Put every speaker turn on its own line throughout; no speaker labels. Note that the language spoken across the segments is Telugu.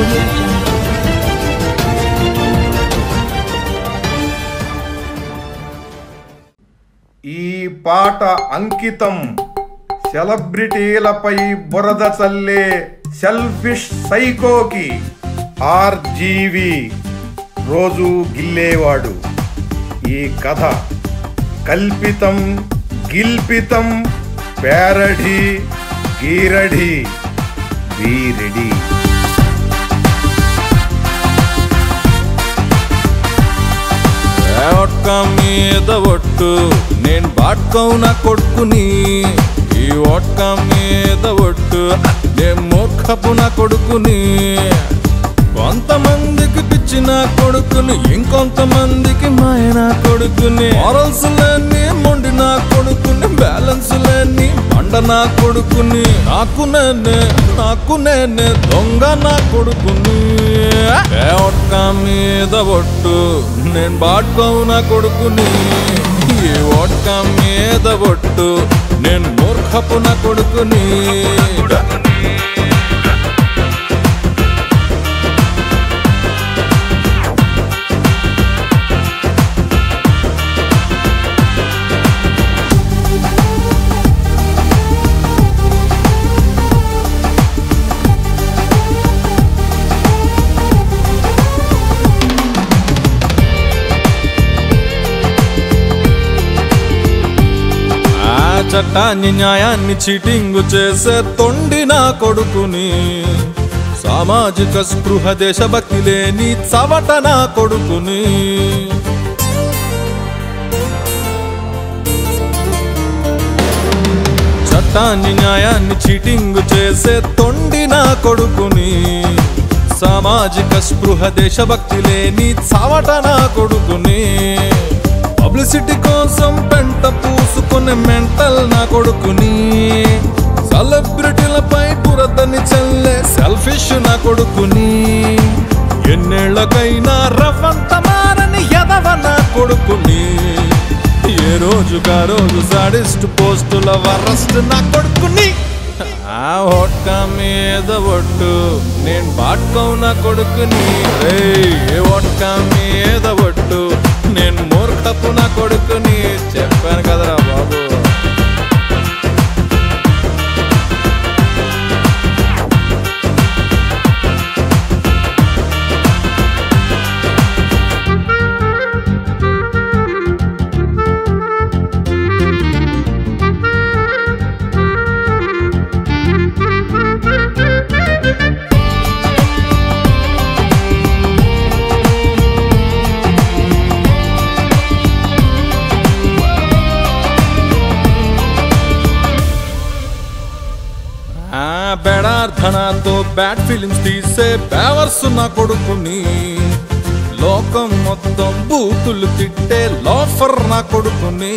audio jungle.
ఈ పాట అంకితం సెలబ్రిటీలపై బురద చల్లే సెల్ఫిష్ సైకోకి. ఆర్జీవి రోజు గిల్లేవాడు. ఈ కథ కల్పితం, గిల్పితం, పేరఢి, గీరఢి. Be ready.
ఒక్క మీద ఒట్టు నేను బాట్కౌన కొడుకుని. ఈ ఒక్క మీద ఒట్టు నేను మూర్ఖపు నా కొడుకుని. కొంతమందికి పిచ్చిన కొడుకుని, ఇంకొంతమందికి మాయన కొడుకుని. మారల్స్ లేని మొండి నా కొడుకుని, బ్యాలెన్స్ లేని బండ నా కొడుకుని. నాకు నేనే దొంగ నా కొడుకుని. ఒక్క మీద ఒట్టు నేను బాట్కౌన కొడుకుని. ఈ ఒక్క మీద ఒట్టు నేను మూర్ఖపు నా కొడుకుని. చట్టాన్ని న్యాయాన్ని చీటింగు చేసే తొండి నా కొడుకుని. సామాజిక స్పృహ దేశభక్తి లేని చవట నా కొడుకుని. చట్టాన్ని న్యాయాన్ని చీటింగు చేసే తొండి నా కొడుకుని. సామాజిక స్పృహ దేశభక్తి లేని చవట నా కొడుకుని. పబ్లిసిటీ కోసం పెంట పూసుకునే మెంటల్ నా కొడుకుని. సెలబ్రిటీలపై బురదని చల్లే సెల్ఫిష్ నా కొడుకుని. ఎన్నేళ్లకైనా రఫంత మారని ఎదవ నా కొడుకుని. ఏ రోజుగా రోజు సాడిస్ట్ పోస్టుల వరస్ట్ నా కొడుకుని. ఆ ఒక్క మీద ఒట్టు నేను బాట్కౌన కొడుకుని. ఏ ఒక్క మీద ఒట్టు నేను మూర్ఖపు నా కొడుకుని. చెప్పాను కదరా బాబు. బెడార్థనాతో బ్యాడ్ ఫీలింగ్స్ తీసే బేవర్స్ నా కొడుకుని. లోకం మొత్తం బూతులు తిట్టే లోఫర్ నా కొడుకుని.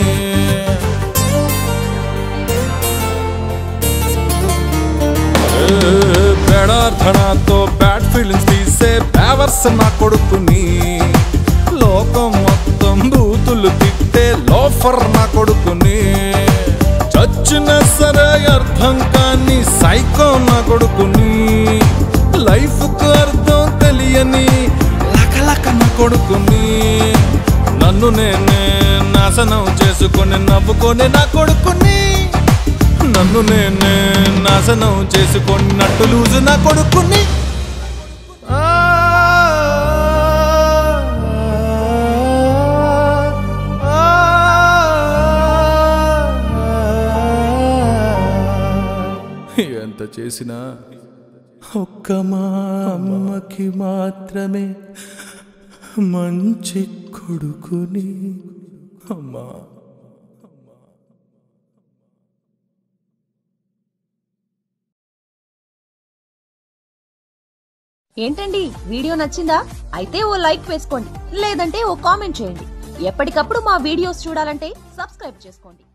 బెడార్థనాతో బ్యాడ్ ఫీలింగ్స్ తీసే బేవర్స్ నా కొడుకుని. లోకం మొత్తం బూతులు తిట్టే లోఫర్ నా కొడుకుని. చచ్చిన సరే అర్థం కాని సైకో నా కొడుకుని. లైఫ్ కు అర్థం తెలియని లకలక నా కొడుకుని. నన్ను నేనే నాశనం చేసుకొని నవ్వుకొని నా కొడుకుని. నన్ను నేనే నాశనం చేసుకొని నట్టు లూజు నా కొడుకుని. ఎంత చేసినా ఒక్క మా అమ్మకి మాత్రమే మంచి కొడుకుని. అమ్మా
ఏంటండి వీడియో నచ్చిందా? అయితే ఓ లైక్ వేసుకోండి, లేదంటే ఓ కామెంట్ చేయండి. ఎప్పటికప్పుడు మా వీడియోస్ చూడాలంటే సబ్స్క్రైబ్ చేసుకోండి.